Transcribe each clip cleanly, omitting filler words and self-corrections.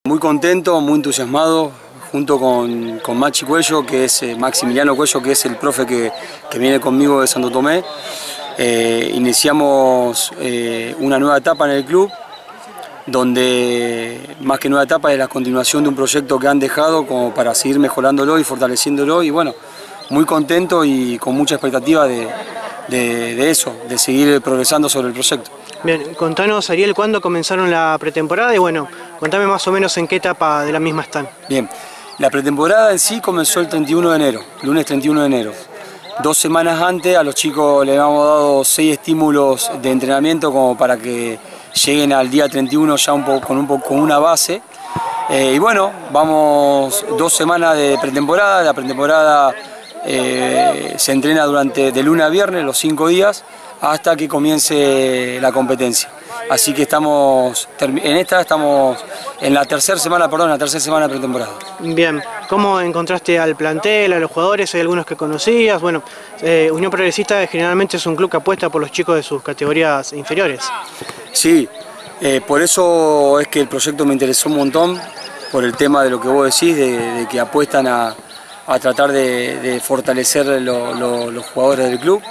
Muy contento, muy entusiasmado, junto con Machi Cuello, que es Maximiliano Cuello, que es el profe que viene conmigo de Santo Tomé. Iniciamos una nueva etapa en el club, donde más que nueva etapa es la continuación de un proyecto que han dejado como para seguir mejorándolo y fortaleciéndolo, y bueno, muy contento y con mucha expectativa de eso, de seguir progresando sobre el proyecto. Bien, contanos, Ariel, ¿cuándo comenzaron la pretemporada? Y bueno, contame más o menos en qué etapa de la misma están. Bien, la pretemporada en sí comenzó el 31 de enero, lunes 31 de enero. 2 semanas antes a los chicos les habíamos dado 6 estímulos de entrenamiento como para que lleguen al día 31 ya con una base. Y bueno, vamos 2 semanas de pretemporada. La pretemporada se entrena de lunes a viernes, los 5 días, hasta que comience la competencia. Así que estamos en la tercera semana de pretemporada. Bien, ¿cómo encontraste al plantel, a los jugadores? ¿Hay algunos que conocías? Bueno, Unión Progresista generalmente es un club que apuesta por los chicos de sus categorías inferiores. Sí, por eso es que el proyecto me interesó un montón, por el tema de lo que vos decís, de que apuestan a tratar de fortalecer los jugadores del club.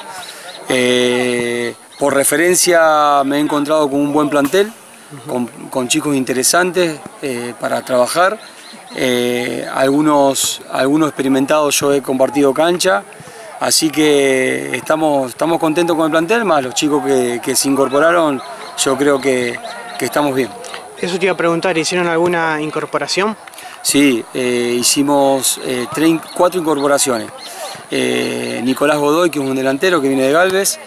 Por referencia me he encontrado con un buen plantel, con chicos interesantes para trabajar. Algunos experimentados yo he compartido cancha, así que estamos contentos con el plantel, más los chicos que se incorporaron, yo creo que estamos bien. Eso te iba a preguntar, ¿hicieron alguna incorporación? Sí, hicimos 4 incorporaciones. Nicolás Godoy, que es un delantero que viene de Galvez,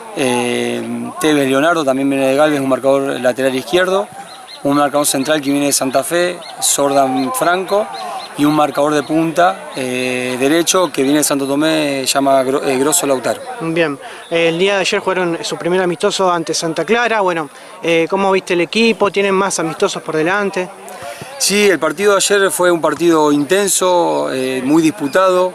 Tevez Leonardo también viene de Galvez, un marcador lateral izquierdo, un marcador central que viene de Santa Fe, Sordan Franco, y un marcador de punta derecho que viene de Santo Tomé, se llama Grosso Lautaro. Bien, el día de ayer jugaron su primer amistoso ante Santa Clara. Bueno, ¿cómo viste el equipo? ¿Tienen más amistosos por delante? Sí, el partido de ayer fue un partido intenso, muy disputado,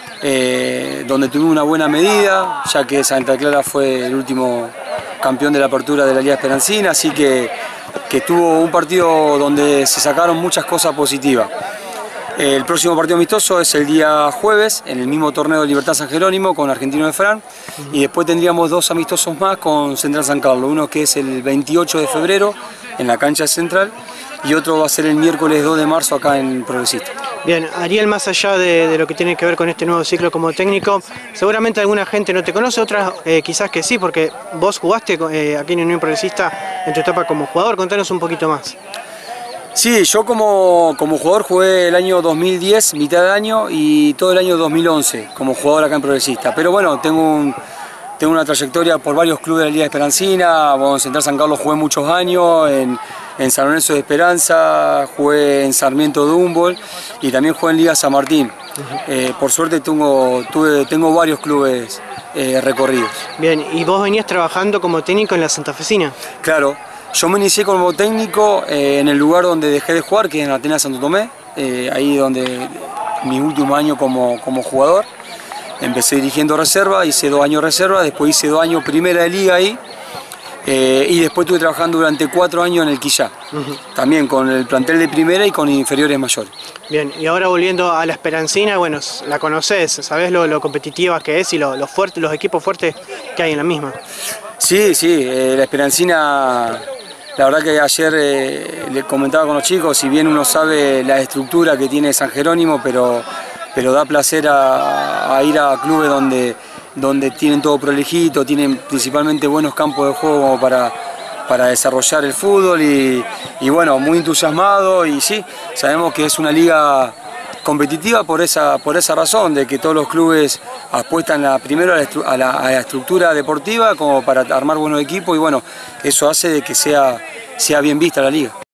donde tuvimos una buena medida, ya que Santa Clara fue el último campeón de la apertura de la Liga Esperancina, así que tuvo un partido donde se sacaron muchas cosas positivas. El próximo partido amistoso es el día jueves, en el mismo torneo de Libertad San Jerónimo con Argentino de Fran, y después tendríamos 2 amistosos más con Central San Carlos, uno que es el 28 de febrero en la cancha central, y otro va a ser el miércoles 2 de marzo acá en Progresista. Bien, Ariel, más allá de lo que tiene que ver con este nuevo ciclo como técnico, seguramente alguna gente no te conoce, otras quizás que sí, porque vos jugaste aquí en Unión Progresista en tu etapa como jugador. Contanos un poquito más. Sí, yo como jugador jugué el año 2010, mitad de año, y todo el año 2011 como jugador acá en Progresista. Pero bueno, tengo una trayectoria por varios clubes de la Liga Esperancina. Bueno, en Central San Carlos jugué muchos años, en San Lorenzo de Esperanza, jugué en Sarmiento de Humboldt y también jugué en Liga San Martín. Por suerte tengo varios clubes recorridos. Bien, ¿y vos venías trabajando como técnico en la Santafesina? Claro, yo me inicié como técnico en el lugar donde dejé de jugar, que es en Atenas Santo Tomé, ahí donde mi último año como jugador. Empecé dirigiendo reserva, hice 2 años reserva, después hice 2 años primera de liga ahí, y después estuve trabajando durante 4 años en el Quillá, también con el plantel de primera y con inferiores mayores. Bien, y ahora volviendo a la Esperancina, bueno, la conocés, sabés lo competitiva que es y los equipos fuertes que hay en la misma. Sí, la Esperancina, la verdad que ayer le comentaba con los chicos, si bien uno sabe la estructura que tiene San Jerónimo, pero da placer a ir a clubes donde tienen todo prolijito, tienen principalmente buenos campos de juego como para desarrollar el fútbol y bueno, muy entusiasmado, y sí, sabemos que es una liga competitiva por esa razón, de que todos los clubes apuestan primero a la estructura deportiva como para armar buenos equipos, y bueno, eso hace de que sea bien vista la liga.